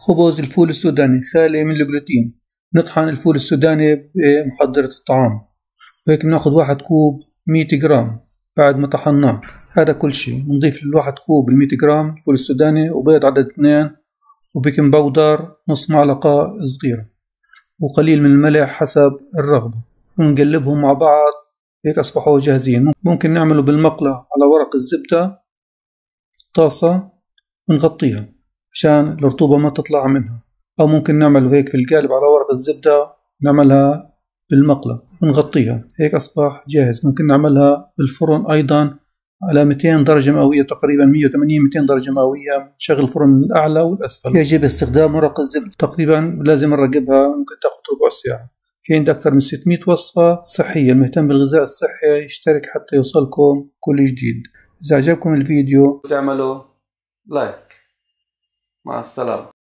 خبز الفول السوداني خالي من الجلوتين. نطحن الفول السوداني بمحضرة الطعام، وهيك بناخد 1 كوب 100 جرام. بعد ما طحناه هذا كل شي بنضيف ل1 كوب 100 جرام فول السوداني، وبيض عدد 2، وبيكنج باودر نص معلقة صغيرة، وقليل من الملح حسب الرغبة، ونقلبهم مع بعض. هيك أصبحوا جاهزين. ممكن نعمله بالمقلة على ورق الزبدة طاسة ونغطيها عشان الرطوبة ما تطلع منها، أو ممكن نعمله هيك في القالب على ورق الزبدة، نعملها بالمقلة ونغطيها. هيك أصبح جاهز. ممكن نعملها بالفرن أيضا على 200 درجة مئوية، تقريبا 180-200 درجة مئوية. نشغل الفرن من الأعلى والأسفل. يجب استخدام ورق الزبدة، تقريبا لازم نراقبها، ممكن تأخذ ربع ساعة. في عندي أكثر من 600 وصفة صحية. المهتم بالغذاء الصحي يشترك حتى يوصلكم كل جديد. إذا عجبكم الفيديو تعملوا لايك. مع السلامة.